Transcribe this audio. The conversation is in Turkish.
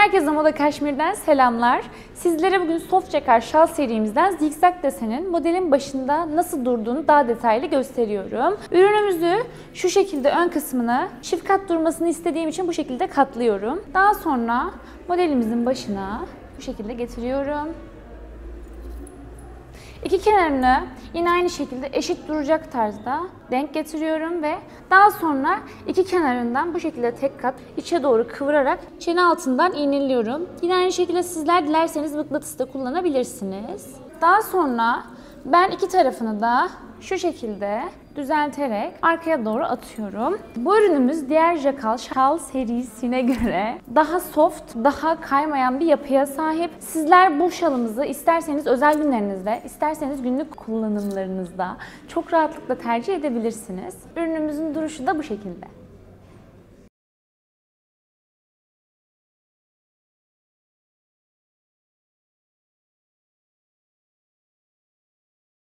Herkese Moda Kaşmir'den selamlar. Sizlere bugün soft jacquard şal serimizden zigzag desenin modelin başında nasıl durduğunu daha detaylı gösteriyorum. Ürünümüzü şu şekilde ön kısmını çift kat durmasını istediğim için bu şekilde katlıyorum. Daha sonra modelimizin başına bu şekilde getiriyorum. İki kenarını yine aynı şekilde eşit duracak tarzda denk getiriyorum ve daha sonra iki kenarından bu şekilde tek kat içe doğru kıvırarak çene altından iğneliyorum. Yine aynı şekilde sizler dilerseniz mıknatıs da kullanabilirsiniz. Daha sonra ben iki tarafını da şu şekilde düzelterek arkaya doğru atıyorum. Bu ürünümüz diğer jacquard şal serisine göre daha soft, daha kaymayan bir yapıya sahip. Sizler bu şalımızı isterseniz özel günlerinizde, isterseniz günlük kullanımlarınızda çok rahatlıkla tercih edebilirsiniz. Ürünümüzün duruşu da bu şekilde.